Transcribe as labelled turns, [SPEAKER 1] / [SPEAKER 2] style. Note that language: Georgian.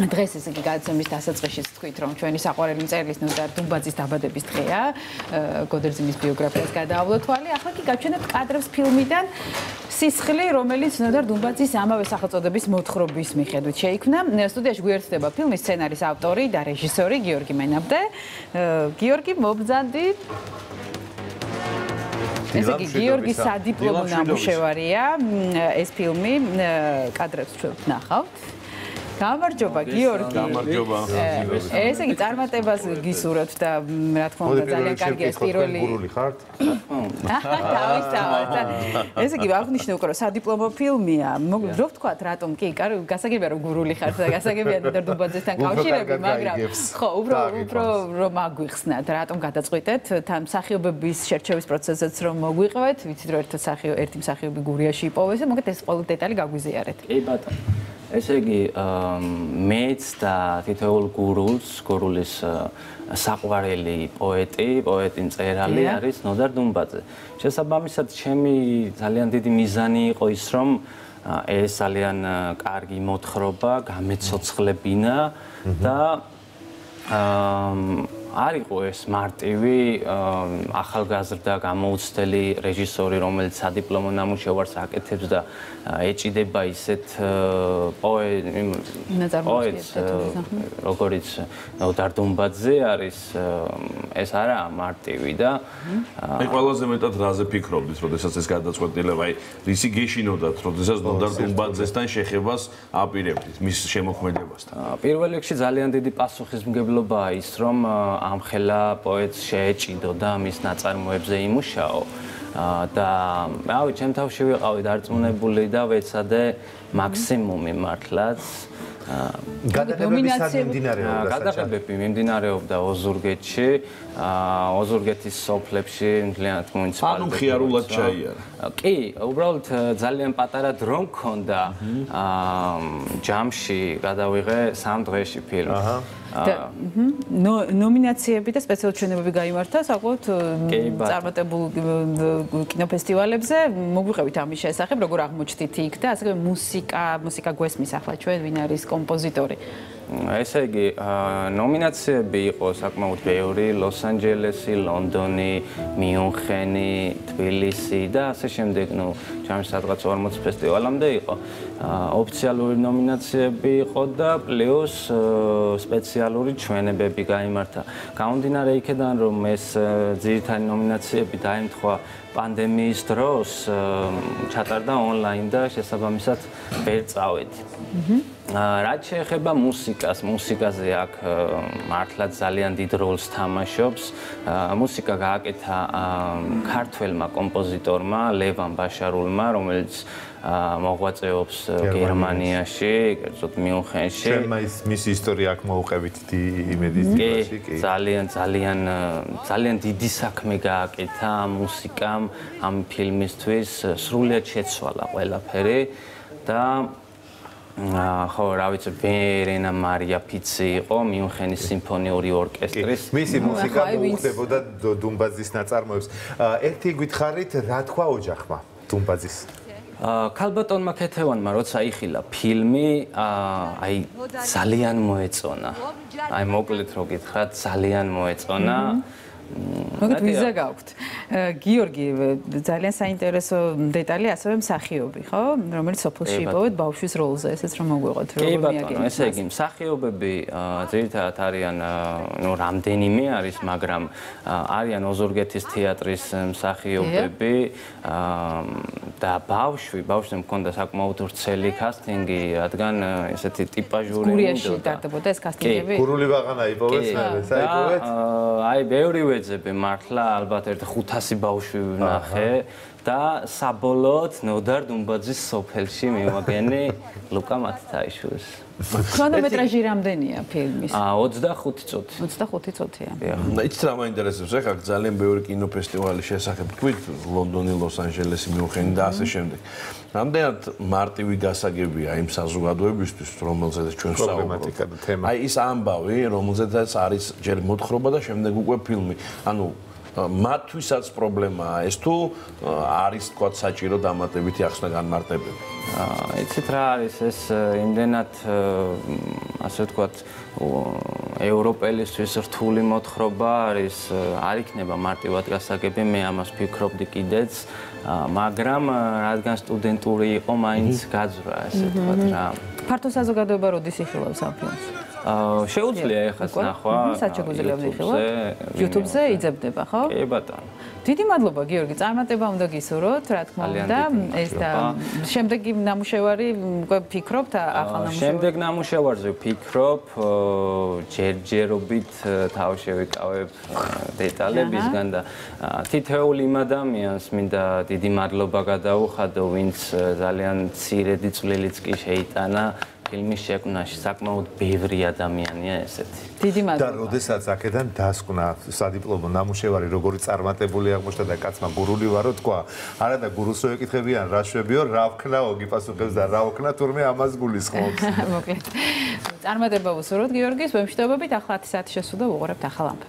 [SPEAKER 1] დღეს ესე იგი გადაცემის დასაწყისშიც თქვით, რომ ჩვენი საყვარელი მწერლის ნოდარ დუმბაძის დაბადების დღეა. გოდერძინის ბიოგრაფიას გადაავლოთ თვალი. ახლა კი გავჩენებთ კადრებს ფილმიდან სისხლი, რომელიც ნოდარ დუმბაძის ამავე სახელწოდების მოთხრობის მიხედვით შეიქმნა. სტუდიაში გვერდდება ფილმის სცენარის ავტორი და რეჟისორი გიორგი მენაბდე. გიორგი, მობრძანდი. ესე იგი გიორგის სადიპლომო ნამუშევარია ეს ფილმი. კადრებს ჩვენ ვნახავთ. გამარჯობა გიორგი.
[SPEAKER 2] გამარჯობა.
[SPEAKER 1] ესე იგი წარმატებას გისურვებთ და რა თქმა უნდა ძალიან კარგი ეს პირველი.
[SPEAKER 3] გურული ხართ?
[SPEAKER 1] თავისთავად. ესე იგი აღნიშნე უკვე რომ სადიპლომო ფილმია. რო ვთქვათ რატომ კი, გასაგებია რომ გურული ხართ და გასაგებია ნოდარ დუმბაძესთან კავშირები, მაგრამ ხო, უფრო რომ აგვიხსნათ, რატომ გადაწყვიტეთ თან მსახიობების შერჩევის პროცესზეც რომ მოგვიყვეთ, ვიცით რომ ერთი მსახიობი გურიაში იპოვეს და მოგეთ ეს ყოველი დეტალი გაგვიზიარეთ.
[SPEAKER 4] კი ბატონო. ესე იგი მეც და თითოეულ გურულის საყვარელი პოეტი მწერალი არის ნოდარ დუმბაძე. შესაბამისად, ჩემი ძალიან დიდი მიზანი იყო ის, რომ ეს ძალიან კარგი მოთხრობა გამეცოცხლებინა და არ იყო ეს მარტივი ახალგაზრდა გამოუცდელი რეჟისორი, რომელიც სადიპლომო ნამუშევარს აკეთებს და ეჭიდება ისეთ პოეტს, როგორც ნოდარ დუმბაძე არის, ეს არაა მარტივი და
[SPEAKER 2] მე ყველაზე მეტად რაზე ფიქრობდით, როდესაც ეს გადაწყვეტილება, რისი გეშინოდათ, როდესაც ნოდარ დუმბაძესთან შეხებას აპირებდით, მის შემოქმედებასთან.
[SPEAKER 4] პირველ რიგში ძალიან დიდი პასუხისმგებლობაა ის, რომ ამხელა პოეტს შეეჭიდო და მის ნაწარმოებზე იმუშაო და რავი, ჩემ თავში ვიყავი დარწმუნებული და ვეცადე მაქსიმუმი მართლაც. გადაღებები მიმდინარეობდა ოზურგეთში, ოზურგეთის სოფლებში, მთლიანად მუნიციპალიტეტში.
[SPEAKER 2] ანუ ხიარულად ჩაიარა.
[SPEAKER 4] კი, უბრალოდ ძალიან პატარა დრო მქონდა ჯამში გადავიღე 3 დღეში ფილმი.
[SPEAKER 1] ნომინაციები და სპეციალური ჩვენებები გაიმართა საკუთარ წარმატებულ კინოფესტივალებზე. მოგვიყევით ამის შესახებ, როგორ აღმოჩნდით იქ და ასევე მუსიკა გვესმის ახლა ჩვენ ვინ არის კომპოზიტორი.
[SPEAKER 4] ესე იგი, ნომინაციები იყო საკმაოდ ბევრი, ლოს-ანჯელესი, ლონდონი, მიუნხენი, თბილისი და ასე შემდეგ, ჯამში სადღაც 40 ფესტივალამდე იყო. ოფიციალური ნომინაციები იყო და პლუს სპეციალური ჩვენებები გაიმართა. გამომდინარე იქედან, რომ ეს ძირითადი ნომინაციები დაემთხვა პანდემიის დროს, ჩატარდა ონლაინ და შესაბამისად ვერ წავედი. რაც შეეხება მუსიკაზე აქ მართლაც ძალიან დიდ როლს თამაშობს. მუსიკა გააკეთა ქართველმა კომპოზიტორმა ლევან ბაშარულმა, რომელიც მოღვაწეობს გერმანიაში, კერძოდ მიუნხენში.
[SPEAKER 3] ჩემმა მის ისტორია აქ მოუყევით იმედის დიპლომაში,
[SPEAKER 4] კი. ძალიან დიდი საქმე გააკეთა მუსიკამ ამ ფილმისთვის, სრულიად შეცვალა ყველაფერი და ხო, რა ვიცი, ვერენა მარია ფიცი იყო მიუნხენის სიმფონიური ორკესტრის.
[SPEAKER 3] მისი მუსიკა მოუხდებოდა დუმბაძის ნაწარმოებს. ერთი გითხარით, რა თქვა ოჯახმა დუმბაძის?
[SPEAKER 4] ქალბატონმა ქეთევანმა როცა იხილა ფილმი, აი ძალიან მოეწონა. აი მოკლედ რო გითხრათ, ძალიან მოეწონა.
[SPEAKER 1] მოგეთ ვიზა გაქვთ. გიორგი, ძალიან საინტერესო დეტალი ასევე მსახიობი, ხო? რომელიც სოფელში იპოვეთ ბავშვის როლზე, ესეც რომ მოგვიყოთ,
[SPEAKER 4] როგორ მიაგებთ. ესე იგი, მსახიობები ძირითადად არიან, რამდენიმე არის, მაგრამ არიან ოზურგეთის თეატრის მსახიობები და ბავშვი მქონდა საკმაოდ ვრცელი კასტინგი, რადგან ესეთი ტიპაჟური
[SPEAKER 1] გურიაში ტარდებოდა ეს კასტინგები.
[SPEAKER 3] გურული ვაღანა იპოვეთ, საერთოდ?
[SPEAKER 4] აი, ბევრი ვეძები მართლა, ალბათ ერთ 500 ბავშვი ვნახე და საბოლოოდ ნოდარ დუმბაძის სოფელში მივაგენი ლუკა მათთაიშვილს.
[SPEAKER 1] ქრონომეტრაჟი რამდენია ფილმის?
[SPEAKER 4] 25 წუთი.
[SPEAKER 1] 25 წუთია.
[SPEAKER 2] იცით რა მაინტერესებს, ახლა ძალიან ბევრი კინოფესტივალის შესახებ თქვით, ლონდონი, ლოს-ანჯელესი, მიუნხენი და ასე შემდეგ. რამდენად მარტივი გასაგებია იმ საზოგადოებისთვის, რომელზეც ჩვენ ვსაუბრობთ. აი ის ამბავი, რომელზეც არის ჯერ მოთხრობა და შემდეგ უკვე ფილმი. ანუ მათთვისაც პრობლემაა ეს თუ არის თქვა საჭირო დამატებითი ახსნა განმარტებები.
[SPEAKER 4] იცით რა არის ეს იმდენად ასე ვთქვათ ევროპელისთვის რთული მოთხრობა არის არ იქნება მარტივად გასაგები მე ამას ვფიქრობდი კიდეც მაგრამ რადგან სტუდენტური იყო მაინც გაძვრა ესე ვთქვათ რა
[SPEAKER 1] ფართო საზოგადოება როდის იხილავს ამ ფილმს?
[SPEAKER 4] შეუძლია ეხას ნახვა
[SPEAKER 1] საჩუქრად იხილავთ? YouTube-ზე იძებდება, ხო?
[SPEAKER 4] კი ბატონო.
[SPEAKER 1] დიდი მადლობა გიორგი, წარმატება უნდა გისურვოთ, რა თქმა უნდა. ეს და შემდეგი ნამუშევარი უკვე ფიქრობთ ახალ ნამუშევარზე? შემდეგ
[SPEAKER 4] ნამუშევარზე ვფიქრობ, ჯერჯერობით თავ შევიკავებ დეტალებისგან და თითოეულ იმ ადამიანს მინდა დიდი მადლობა გადაუხადო, ვინც ძალიან მცირედი წვლილიც კი შეიტანა ფილმის შექმნაში საკმაოდ ბევრი ადამიანია ესეთი.
[SPEAKER 1] დიდი მადლობა.
[SPEAKER 3] და როდესაც აქედან დასკვნა სადიპლომო ნამუშევარი როგორი წარმატებული აღმოჩნდა და კაცმა გურული ვარო თქვა, არა და გურულს რო ეკითხებიან რა შვებიო, რა ვქნა, ოგი პასუხებს და რა ვქნა, თურმე ამას გულისხმობს.
[SPEAKER 1] მოკლედ. წარმატება ვუსურვოთ გიორგის, ვემშვიდობებით, ახლა 10 საათი შესვლა და ვუყურებთ ახალ ამბებს.